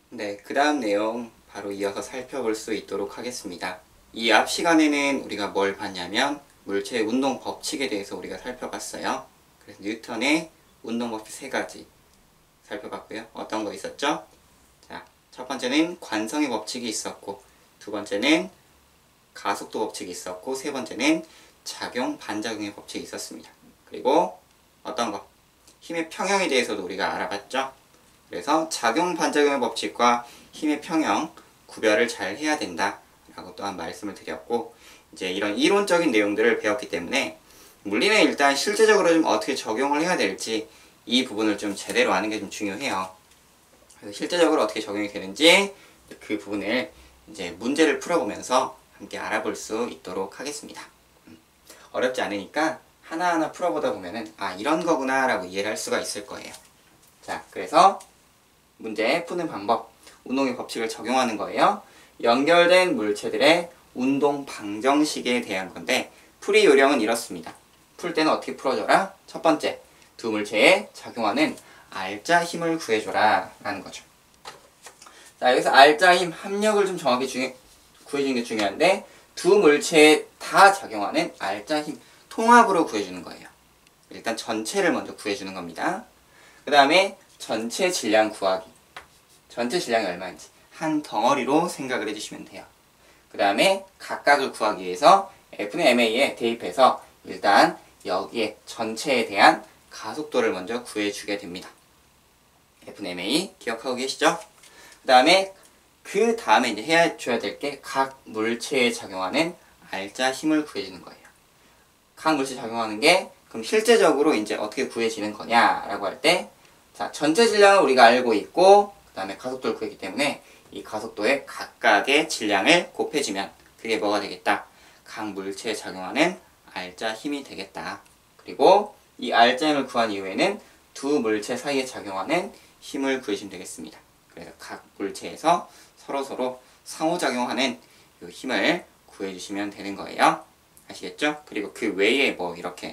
네, 그 다음 내용 바로 이어서 살펴볼 수 있도록 하겠습니다. 이 앞 시간에는 우리가 뭘 봤냐면 물체의 운동 법칙에 대해서 우리가 살펴봤어요. 그래서 뉴턴의 운동 법칙 세 가지 살펴봤고요. 어떤 거 있었죠? 자, 첫 번째는 관성의 법칙이 있었고, 두 번째는 가속도 법칙이 있었고, 세 번째는 작용, 반작용의 법칙이 있었습니다. 그리고 어떤 거? 힘의 평형에 대해서도 우리가 알아봤죠? 그래서 작용, 반작용의 법칙과 힘의 평형 구별을 잘 해야 된다 라고 또한 말씀을 드렸고, 이제 이런 이론적인 내용들을 배웠기 때문에 물리는 일단 실제적으로 좀 어떻게 적용을 해야 될지 이 부분을 좀 제대로 아는 게 좀 중요해요. 그래서 실제적으로 어떻게 적용이 되는지 그 부분을 이제 문제를 풀어보면서 함께 알아볼 수 있도록 하겠습니다. 어렵지 않으니까 하나하나 풀어보다 보면은 아, 이런 거구나 라고 이해를 할 수가 있을 거예요. 자, 그래서 문제 푸는 방법, 운동의 법칙을 적용하는 거예요. 연결된 물체들의 운동 방정식에 대한 건데 풀이 요령은 이렇습니다. 풀 때는 어떻게 풀어줘라? 첫 번째, 두 물체에 작용하는 알짜 힘을 구해줘라 라는 거죠. 자, 여기서 알짜 힘, 합력을 좀 정확히 구해주는 게 중요한데 두 물체에 다 작용하는 알짜 힘 통합으로 구해주는 거예요. 일단 전체를 먼저 구해주는 겁니다. 그 다음에 전체 질량 구하기. 전체 질량이 얼마인지 한 덩어리로 생각을 해주시면 돼요. 그 다음에 각각을 구하기 위해서 F는 MA에 대입해서 일단 여기에 전체에 대한 가속도를 먼저 구해주게 됩니다. F는 MA 기억하고 계시죠? 그 다음에 이제 해줘야 될 게 각 물체에 작용하는 알짜 힘을 구해주는 거예요. 각 물체에 작용하는 게 그럼 실제적으로 이제 어떻게 구해지는 거냐라고 할 때, 자, 전체 질량을 우리가 알고 있고 그 다음에 가속도를 구했기 때문에 이 가속도에 각각의 질량을 곱해주면 그게 뭐가 되겠다? 각 물체에 작용하는 알짜 힘이 되겠다. 그리고 이 알짜 힘을 구한 이후에는 두 물체 사이에 작용하는 힘을 구해주면 되겠습니다. 그래서 각 물체에서 서로서로 상호작용하는 이 힘을 구해주시면 되는 거예요. 아시겠죠? 그리고 그 외에 뭐 이렇게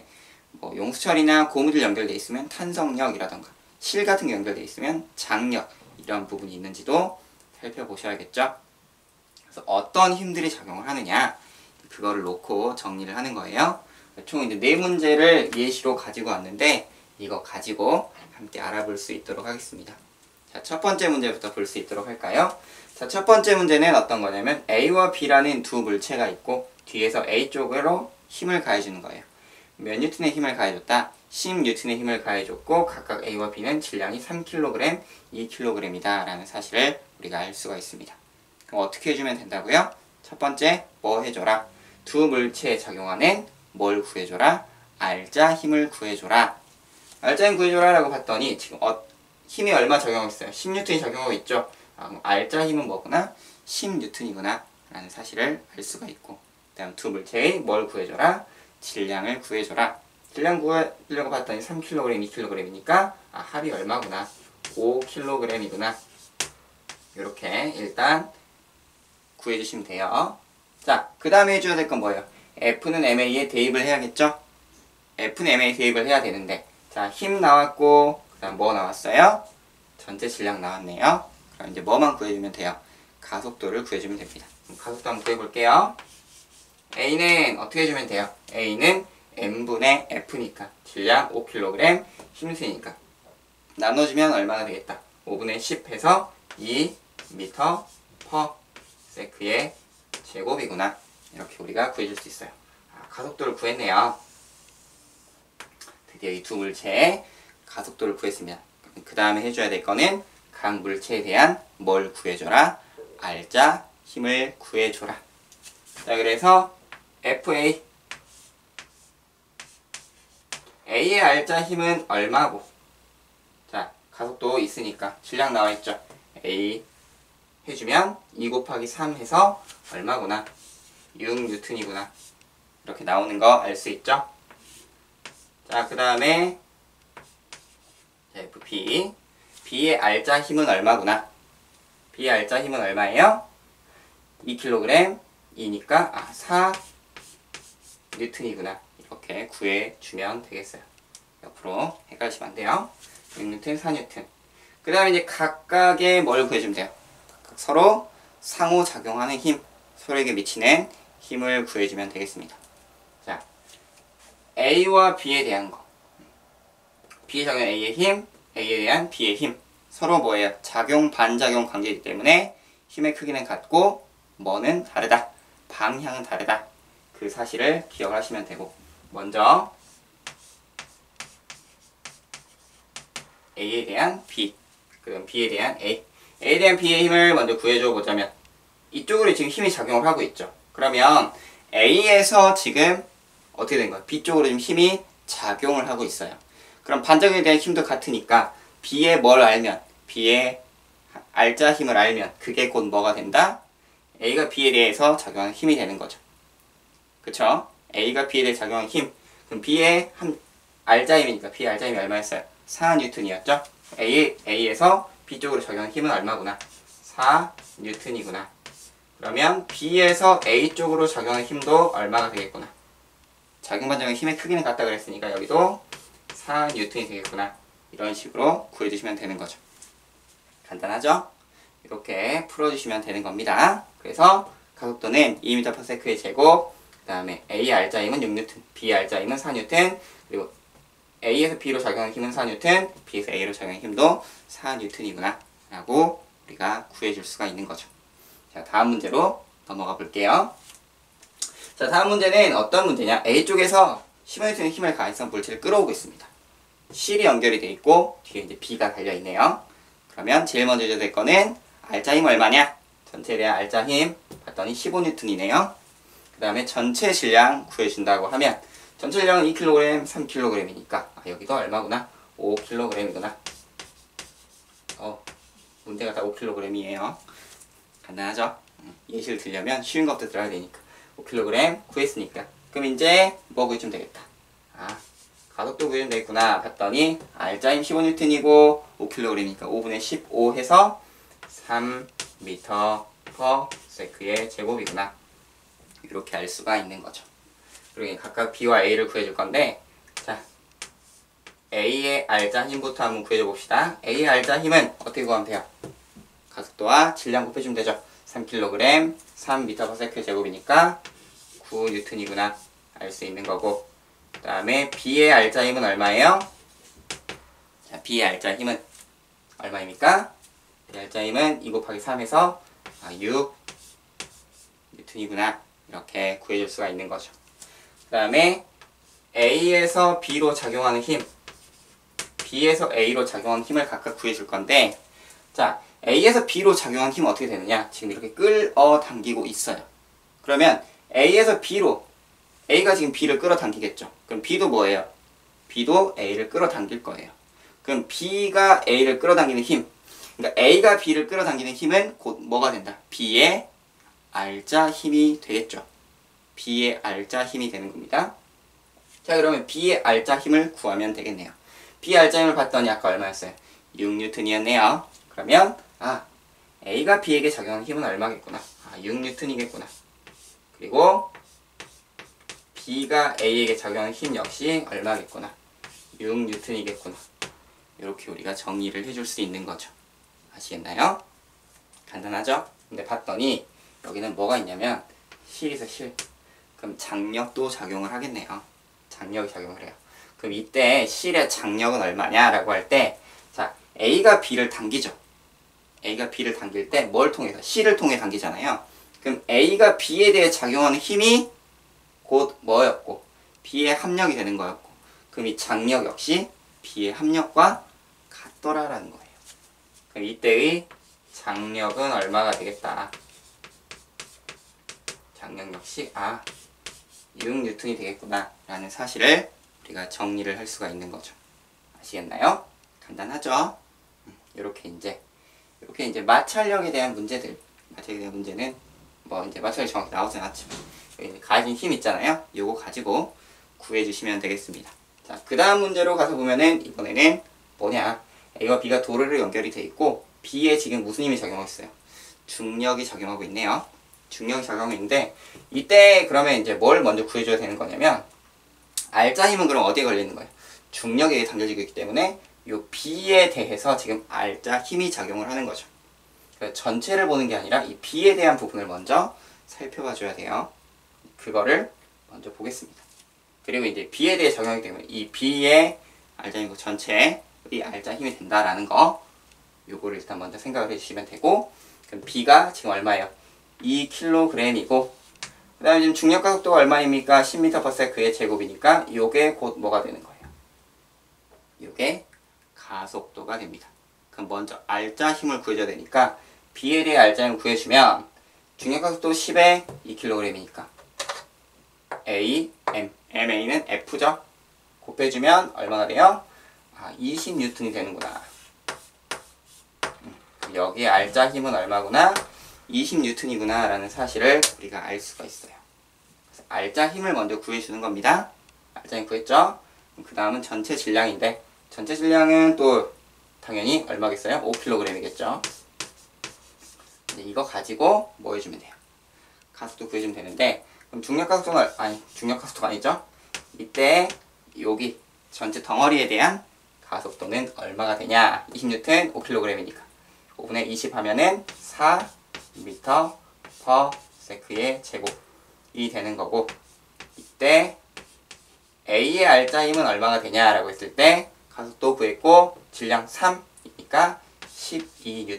용수철이나 고무줄 연결되어 있으면 탄성력이라던가 실 같은 게 연결되어 있으면 장력 이런 부분이 있는지도 살펴보셔야겠죠? 그래서 어떤 힘들이 작용을 하느냐 그거를 놓고 정리를 하는 거예요. 총 이제 4문제를 예시로 가지고 왔는데 이거 가지고 함께 알아볼 수 있도록 하겠습니다. 자, 첫 번째 문제부터 볼 수 있도록 할까요? 자, 첫 번째 문제는 어떤 거냐면 A와 B라는 두 물체가 있고 뒤에서 A 쪽으로 힘을 가해주는 거예요. 몇 뉴턴의 힘을 가해줬다? 10뉴턴의 힘을 가해줬고 각각 A와 B는 질량이 3kg, 2kg이다 라는 사실을 우리가 알 수가 있습니다. 그럼 어떻게 해주면 된다고요? 첫 번째, 뭐 해줘라? 두 물체에 작용하는 뭘 구해줘라? 알짜 힘을 구해줘라. 알짜 힘 구해줘라 라고 봤더니 지금 힘이 얼마 적용하고 있어요? 10뉴턴이 적용하고 있죠? 아, 그럼 알짜 힘은 뭐구나? 10뉴턴이구나 라는 사실을 알 수가 있고 그 다음 두 물체의 뭘 구해줘라? 질량을 구해줘라. 질량 구하려고 봤더니 3kg, 2kg이니까 아, 합이 얼마구나? 5kg이구나. 이렇게 일단 구해주시면 돼요. 자, 그 다음에 해줘야 될 건 뭐예요? F는 MA에 대입을 해야겠죠? F는 MA에 대입을 해야 되는데 자, 힘 나왔고 그 다음 뭐 나왔어요? 전체 질량 나왔네요. 그럼 이제 뭐만 구해주면 돼요? 가속도를 구해주면 됩니다. 그럼 가속도 한번 구해볼게요. A는 어떻게 해주면 돼요? A는 M분의 F니까 질량 5kg, 힘수니까 나눠주면 얼마나 되겠다? 5분의 10 해서 2m/s의 제곱이구나. 이렇게 우리가 구해줄 수 있어요. 아, 가속도를 구했네요. 드디어 이 두 물체의 가속도를 구했습니다. 그 다음에 해줘야 될 거는 각 물체에 대한 뭘 구해줘라? 알짜 힘을 구해줘라. 자, 그래서 FA A의 알짜 힘은 얼마고? 자, 가속도 있으니까 질량 나와있죠? A 해주면 2 곱하기 3 해서 얼마구나? 6뉴턴이구나. 이렇게 나오는 거 알 수 있죠? 자, 그 다음에 FP B의 알짜 힘은 얼마구나? B의 알짜 힘은 얼마예요? 2kg 이니까 4뉴턴이구나. 이렇게 구해주면 되겠어요. 옆으로 헷갈리시면 안 돼요. 6뉴턴, 4뉴턴. 그 다음에 이제 각각의 뭘 구해주면 돼요? 서로 상호작용하는 힘, 서로에게 미치는 힘을 구해주면 되겠습니다. 자, A와 B에 대한 거. B에 작용한 A의 힘, A에 대한 B의 힘. 서로 뭐예요? 작용, 반작용 관계이기 때문에 힘의 크기는 같고 뭐는 다르다. 방향은 다르다. 그 사실을 기억하시면 되고, 먼저 A에 대한 B, 그럼 B에 대한 A. A에 대한 B의 힘을 먼저 구해줘 보자면 이쪽으로 지금 힘이 작용을 하고 있죠. 그러면 A에서 지금 어떻게 된 거야? B 쪽으로 지금 힘이 작용을 하고 있어요. 그럼 반작용에 대한 힘도 같으니까 B의 뭘 알면, B의 알자 힘을 알면 그게 곧 뭐가 된다? A가 B에 대해서 작용하는 힘이 되는 거죠. 그쵸? A가 B에 대해 작용하는 힘. 그럼 B의 알자 힘이니까 B의 알자 힘이 얼마였어요? 4N이었죠? A에서 B 쪽으로 작용하는 힘은 얼마구나? 4N이구나. 그러면 B에서 A 쪽으로 작용하는 힘도 얼마가 되겠구나? 작용 반작용 힘의 크기는 같다 그랬으니까 여기도 4N이 되겠구나. 이런 식으로 구해주시면 되는 거죠. 간단하죠? 이렇게 풀어주시면 되는 겁니다. 그래서 가속도는 2m/s의 제곱, 그 다음에 A 알자힘은 6N, B 알자힘은 4N, 그리고 A에서 B로 작용하는 힘은 4N, B에서 A로 작용하는 힘도 4N이구나 라고 우리가 구해줄 수가 있는 거죠. 자, 다음 문제로 넘어가 볼게요. 자, 다음 문제는 어떤 문제냐? A 쪽에서 15N의 힘을 가해서 물체를 끌어오고 있습니다. 실이 연결이 돼 있고 뒤에 이제 B가 달려 있네요. 그러면 제일 먼저 해줘야 될 거는 알자 힘 얼마냐? 전체에 대한 알자 힘 봤더니 15N이네요. 그 다음에 전체 질량 구해준다고 하면 전체 질량은 2kg, 3kg이니까 여기도 얼마구나? 5kg이구나. 문제가 다 5kg이에요. 간단하죠? 예시를 들려면 쉬운 것도 들어야 되니까 5kg 구했으니까 그럼 이제 뭐 구해주면 되겠다. 가속도 구해주면 되겠구나 봤더니 알자 힘 15N이고 5kg이니까 5분의 15 해서 3m/s의 제곱이구나. 이렇게 알 수가 있는 거죠. 그리고 각각 B와 A를 구해줄 건데, 자, A의 알자 힘부터 한번 구해줘 봅시다. A의 알자 힘은 어떻게 구하면 돼요? 가속도와 질량 곱해주면 되죠. 3kg, 3m/s의 제곱이니까 9N이구나 알 수 있는 거고, 그 다음에 B의 알자 힘은 얼마예요? 자, B의 알자 힘은 얼마입니까? B의 알자 힘은 2 곱하기 3에서 6N이구나 이렇게 구해줄 수가 있는 거죠. 그 다음에 A에서 B로 작용하는 힘, B에서 A로 작용하는 힘을 각각 구해줄 건데, 자, A에서 B로 작용하는 힘은 어떻게 되느냐? 지금 이렇게 끌어당기고 있어요. 그러면 A에서 B로, A가 지금 B를 끌어당기겠죠. 그럼 B도 뭐예요? B도 A를 끌어당길 거예요. 그럼 B가 A를 끌어당기는 힘, 그러니까 A가 B를 끌어당기는 힘은 곧 뭐가 된다? B의 알자 힘이 되겠죠. B의 알자 힘이 되는 겁니다. 자, 그러면 B의 알자 힘을 구하면 되겠네요. B의 알자 힘을 봤더니 아까 얼마였어요? 6N이었네요. 그러면 A가 B에게 작용하는 힘은 얼마겠구나? 6N이겠구나. 그리고 B가 A에게 작용하는 힘 역시 얼마겠구나? 6N이겠구나. 이렇게 우리가 정리를 해줄 수 있는 거죠. 아시겠나요? 간단하죠? 근데 봤더니 여기는 뭐가 있냐면 실에서 실. 그럼 장력도 작용을 하겠네요. 장력이 작용을 해요. 그럼 이때 실의 장력은 얼마냐라고 할 때, 자, A가 B를 당기죠. A가 B를 당길 때 뭘 통해서? C를 통해 당기잖아요. 그럼 A가 B에 대해 작용하는 힘이 곧 뭐였고? B의 합력이 되는 거였고. 그럼 이 장력 역시 B의 합력과 같더라라는 거예요. 그럼 이때의 장력은 얼마가 되겠다? 장력 역시 6N이 되겠구나 라는 사실을 우리가 정리를 할 수가 있는 거죠. 아시겠나요? 간단하죠? 이렇게 이제 마찰력에 대한 문제들, 마찰력에 대한 문제는 뭐 이제 마찰력이 정확히 나오진 않지만 여기 이제 가진 힘 있잖아요. 요거 가지고 구해주시면 되겠습니다. 자, 그 다음 문제로 가서 보면은 이번에는 뭐냐? A와 B가 도로로 연결이 돼 있고 B에 지금 무슨 힘이 작용하고 있어요? 중력이 작용하고 있네요. 중력이 작용하고 있는데 이때 그러면 이제 뭘 먼저 구해줘야 되는 거냐면 알자 힘은 그럼 어디에 걸리는 거예요? 중력에 당겨지고 있기 때문에 요 B에 대해서 지금 알자 힘이 작용을 하는 거죠. 그러니까 전체를 보는 게 아니라 이 B에 대한 부분을 먼저 살펴봐 줘야 돼요. 그거를 먼저 보겠습니다. 그리고 이제 B에 대해 적용하기 때문에 이 B의 알자인 거 전체에 이 알자 힘이 된다라는 거 요거를 일단 먼저 생각을 해주시면 되고, 그럼 B가 지금 얼마예요? 2kg이고 그 다음에 지금 중력과 속도가 얼마입니까? 10m/s의 제곱이니까 요게 곧 뭐가 되는 거예요? 요게 가속도가 됩니다. 그럼 먼저 알자 힘을 구해줘야 되니까 B에 대해 알자 힘을 구해주면 중력과 속도 10에 2kg이니까 A, M, MA는 F죠? 곱해주면 얼마가 돼요? 20N이 되는구나. 여기에 알자 힘은 얼마구나? 20N이구나 라는 사실을 우리가 알 수가 있어요. 그래서 알자 힘을 먼저 구해주는 겁니다. 알자 힘 구했죠? 그 다음은 전체 질량인데 전체 질량은 또 당연히 얼마겠어요? 5kg이겠죠? 이거 가지고 뭐 해주면 돼요? 가속도 구해주면 되는데, 그럼 중력가속도는 중력가속도가 아니죠? 이때 여기 전체 덩어리에 대한 가속도는 얼마가 되냐? 20N 5kg이니까 5분의 20 하면은 4m/s의 제곱이 되는 거고, 이때 A의 알자 힘은 얼마가 되냐라고 했을 때 가속도 구했고 질량 3이니까 12N이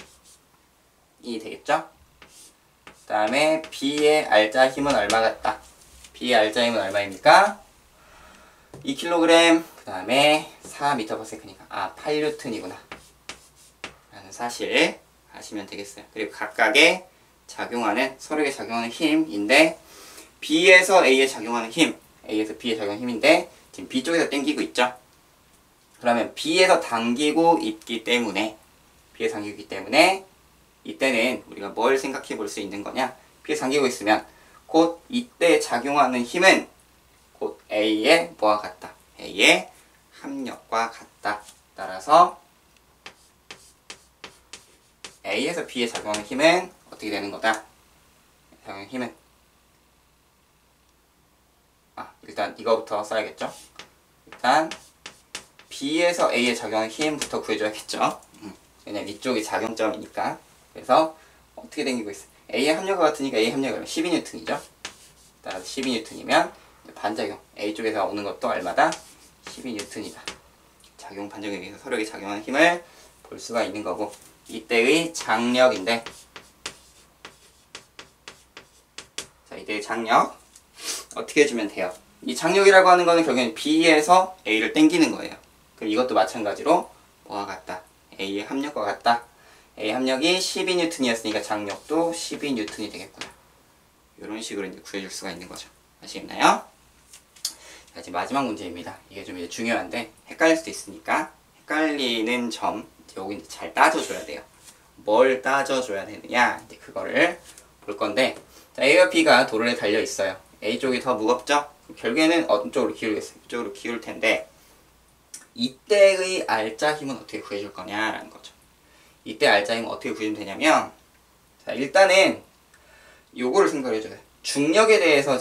되겠죠? 그 다음에 B의 알자 힘은 얼마 같다? B의 알자 힘은 얼마입니까? 2kg, 그 다음에 4m/s니까 8N이구나 라는 사실 아시면 되겠어요. 그리고 각각의 작용하는, 서로에게 작용하는 힘인데, B에서 A에 작용하는 힘, A에서 B에 작용하는 힘인데 지금 B 쪽에서 당기고 있죠? 그러면 B에서 당기고 있기 때문에 이때는 우리가 뭘 생각해 볼 수 있는 거냐? B에 당기고 있으면 곧 이때 작용하는 힘은 곧 A의 뭐와 같다? A의 합력과 같다. 따라서 A에서 B에 작용하는 힘은 어떻게 되는 거다? 작용하는 힘은 일단 이거부터 써야겠죠? 일단 B에서 A에 작용하는 힘부터 구해줘야겠죠? 왜냐면 이쪽이 작용점이니까. 그래서 어떻게 당기고 있어? A의 합력과 같으니까 A의 합력이 12N이죠? 따라서 12N이면 반작용 A 쪽에서 오는 것도 얼마다? 12N이다. 작용 반작용에 의해서 서로에게 작용하는 힘을 볼 수가 있는 거고, 이때의 장력인데, 자, 이때의 장력 어떻게 해주면 돼요? 이 장력이라고 하는 거는 결국엔 B에서 A를 당기는 거예요. 그럼 이것도 마찬가지로 뭐와 같다? A의 합력과 같다. A 합력이 12N이었으니까 장력도 12N이 되겠구나. 이런 식으로 이제 구해줄 수가 있는 거죠. 아시겠나요? 자, 이제 마지막 문제입니다. 이게 좀 이제 중요한데 헷갈릴 수도 있으니까 헷갈리는 점 여기 이제 잘 따져줘야 돼요. 뭘 따져줘야 되느냐? 이제 그거를 볼 건데, 자, A와 B가 도로에 달려 있어요. A 쪽이 더 무겁죠? 결국에는 어떤 쪽으로 기울겠어요? 이쪽으로 기울 텐데, 이때의 알자 힘은 어떻게 구해줄 거냐라는 거죠. 이때 알자 힘은 어떻게 구해주면 되냐면, 자, 일단은 요거를 생각해 줘요. 중력에 대해서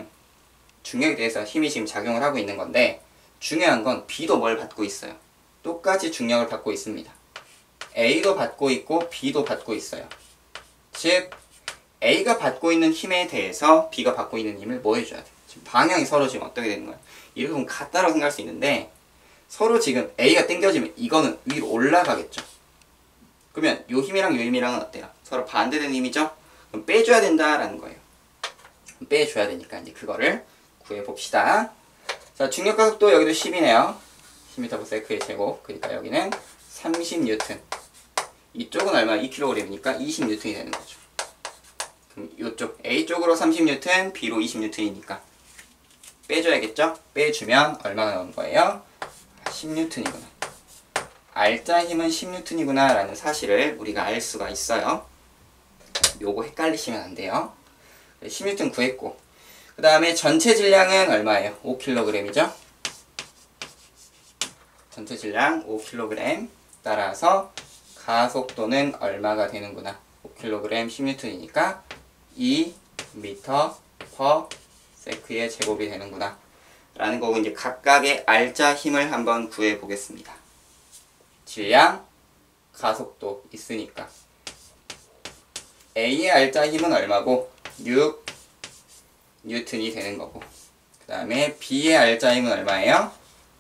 힘이 지금 작용을 하고 있는 건데, 중요한 건 B도 뭘 받고 있어요? 똑같이 중력을 받고 있습니다. A도 받고 있고 B도 받고 있어요. 즉 A가 받고 있는 힘에 대해서 B가 받고 있는 힘을 뭐 해줘야 돼? 지금 방향이 서로 지금 어떻게 되는 거야? 이렇게 보면 같다라고 생각할 수 있는데, 서로 지금 A가 당겨지면 이거는 위로 올라가겠죠. 그러면 요 힘이랑 요 힘이랑은 어때요? 서로 반대되는 힘이죠? 그럼 빼줘야 된다라는 거예요. 빼줘야 되니까 이제 그거를 구해봅시다. 자, 중력과 속도 여기도 10이네요. 10m/s의 제곱. 그러니까 여기는 30N. 이쪽은 얼마? 2kg이니까 20N이 되는 거죠. 그럼 이쪽 A 쪽으로 30N, B로 20N이니까 빼줘야겠죠? 빼주면 얼마나 나오는 거예요? 10N이구나. 알자 힘은 10N이구나 라는 사실을 우리가 알 수가 있어요. 요거 헷갈리시면 안 돼요. 10N 구했고, 그 다음에 전체 질량은 얼마예요? 5kg이죠? 전체 질량 5kg. 따라서 가속도는 얼마가 되는구나? 5kg 10N이니까 2m/s의 제곱이 되는구나 라는 거고, 이제 각각의 알자 힘을 한번 구해 보겠습니다. 질량, 가속도 있으니까 A의 알짜 힘은 얼마고? 6 뉴턴이 되는 거고, 그 다음에 B의 알짜 힘은 얼마예요?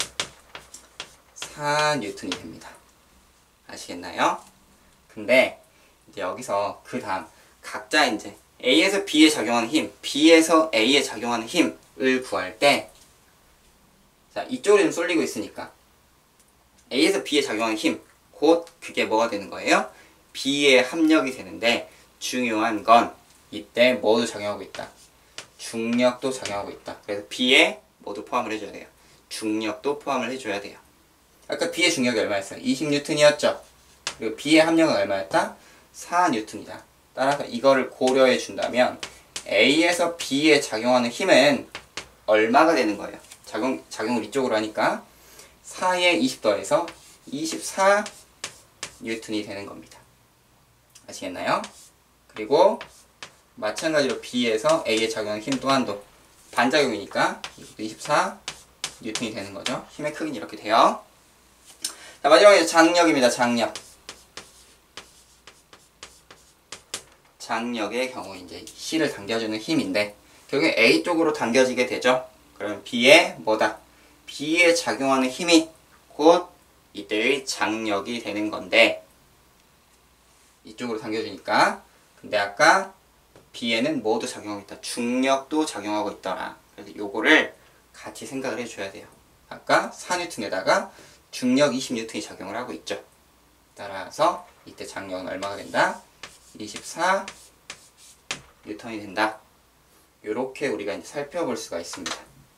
4 뉴턴이 됩니다. 아시겠나요? 근데 이제 여기서 그 다음 각자 이제 A에서 B에 작용하는 힘, B에서 A에 작용하는 힘을 구할 때, 자, 이쪽으로 좀 쏠리고 있으니까 A에서 B에 작용하는 힘, 곧 그게 뭐가 되는 거예요? B의 합력이 되는데, 중요한 건 이때 뭐도 작용하고 있다. 중력도 작용하고 있다. 그래서 B에 모두 포함을 해줘야 돼요. 중력도 포함을 해줘야 돼요. 아까 B의 중력이 얼마였어요? 20뉴턴이었죠? 그리고 B의 합력은 얼마였다? 4뉴턴이다. 따라서 이거를 고려해 준다면 A에서 B에 작용하는 힘은 얼마가 되는 거예요? 작용을 이쪽으로 하니까 4에 20 더해서 24 뉴턴이 되는 겁니다. 아시겠나요? 그리고 마찬가지로 B에서 A에 작용하는 힘 또한도 반작용이니까 이것도 24 뉴턴이 되는 거죠. 힘의 크기는 이렇게 돼요. 자, 마지막에 장력입니다. 장력. 장력의 경우 이제 C를 당겨주는 힘인데 결국에 A 쪽으로 당겨지게 되죠. 그러면 B에 뭐다? B에 작용하는 힘이 곧 이때의 장력이 되는 건데, 이쪽으로 당겨주니까, 근데 아까 B에는 뭐도 작용하고 있다. 중력도 작용하고 있더라. 그래서 요거를 같이 생각을 해줘야 돼요. 아까 4뉴턴에다가 중력 20뉴턴이 작용을 하고 있죠. 따라서 이때 장력은 얼마가 된다? 24 뉴턴이 된다. 요렇게 우리가 이제 살펴볼 수가 있습니다.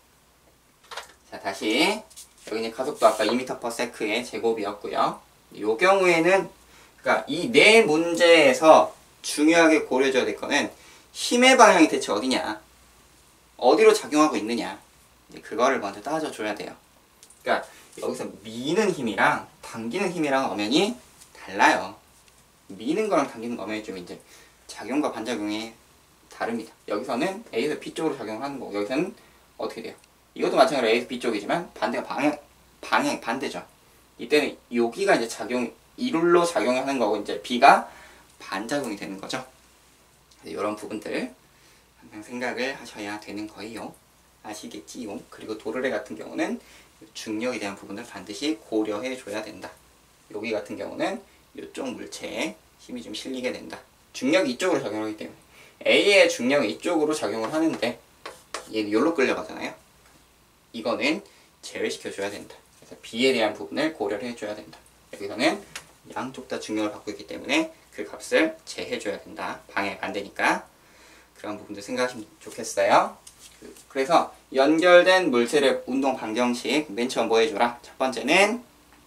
자, 다시 여기 이제 가속도 아까 2m/s의 제곱이었고요. 요 경우에는 그러니까 이 네 문제에서 중요하게 고려해줘야 될 거는 힘의 방향이 대체 어디냐, 어디로 작용하고 있느냐, 이제 그거를 먼저 따져줘야 돼요. 그러니까 여기서 미는 힘이랑 당기는 힘이랑 엄연히 달라요. 미는 거랑 당기는 거 엄연히 좀 이제 작용과 반작용이 다릅니다. 여기서는 A에서 B 쪽으로 작용을 하는 거고, 여기서는 어떻게 돼요? 이것도 마찬가지로 A에서 B 쪽이지만 반대가 방향 반대죠. 이때는 여기가 이제 이룰로 작용하는 거고, 이제 B가 반작용이 되는 거죠. 이런 부분들 항상 생각을 하셔야 되는 거예요. 아시겠지요? 그리고 도르래 같은 경우는 중력에 대한 부분을 반드시 고려해 줘야 된다. 여기 같은 경우는 이쪽 물체에 힘이 좀 실리게 된다. 중력이 이쪽으로 작용하기 때문에 A의 중력이 이쪽으로 작용을 하는데 얘는 여기로 끌려가잖아요. 이거는 제외시켜 줘야 된다. 그래서 B에 대한 부분을 고려를 해줘야 된다. 여기서는 양쪽 다 중력을 받고 있기 때문에 그 값을 제해 줘야 된다. 방향이 반대니까. 그런 부분도 생각하시면 좋겠어요. 그래서 연결된 물체의 운동 방정식 맨 처음 뭐 해줘라? 첫 번째는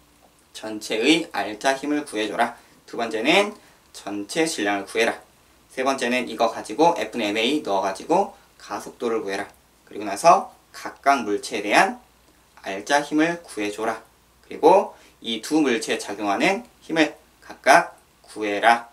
전체의 알짜 힘을 구해줘라. 두 번째는 전체 질량을 구해라. 세 번째는 이거 가지고 F는 ma 넣어가지고 가속도를 구해라. 그리고 나서 각각 물체에 대한 알짜 힘을 구해줘라. 그리고 이 두 물체에 작용하는 힘을 각각 구해라.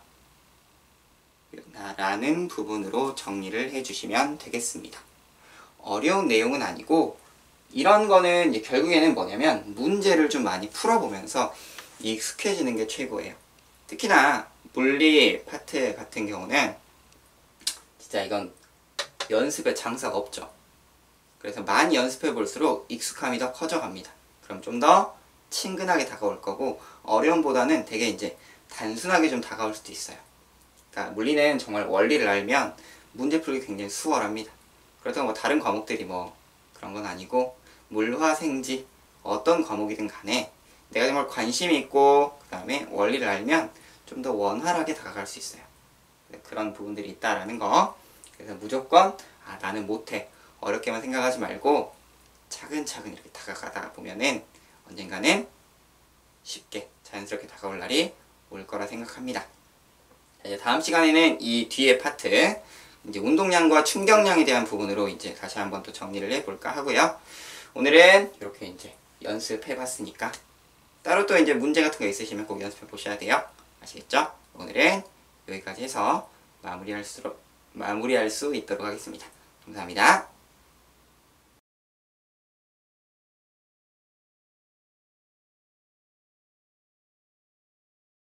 라는 부분으로 정리를 해주시면 되겠습니다. 어려운 내용은 아니고, 이런 거는 이제 결국에는 뭐냐면 문제를 좀 많이 풀어보면서 익숙해지는 게 최고예요. 특히나 물리 파트 같은 경우는 진짜 이건 연습에 장사가 없죠. 그래서 많이 연습해 볼수록 익숙함이 더 커져갑니다. 그럼 좀 더 친근하게 다가올 거고, 어려움보다는 되게 이제 단순하게 좀 다가올 수도 있어요. 그러니까 물리는 정말 원리를 알면 문제 풀기 굉장히 수월합니다. 그렇다고 뭐 다른 과목들이 뭐 그런 건 아니고, 물화생지 어떤 과목이든 간에 내가 정말 관심이 있고 그 다음에 원리를 알면 좀 더 원활하게 다가갈 수 있어요. 그런 부분들이 있다라는 거. 그래서 무조건 나는 못해, 어렵게만 생각하지 말고 차근차근 이렇게 다가가다 보면은 언젠가는 쉽게 자연스럽게 다가올 날이 올 거라 생각합니다. 자, 이제 다음 시간에는 이 뒤에 파트, 이제 운동량과 충격량에 대한 부분으로 이제 다시 한번 또 정리를 해볼까 하고요. 오늘은 이렇게 이제 연습해 봤으니까 따로 또 이제 문제 같은 거 있으시면 꼭 연습해 보셔야 돼요. 아시겠죠? 오늘은 여기까지 해서 마무리할 수 있도록 하겠습니다. 감사합니다.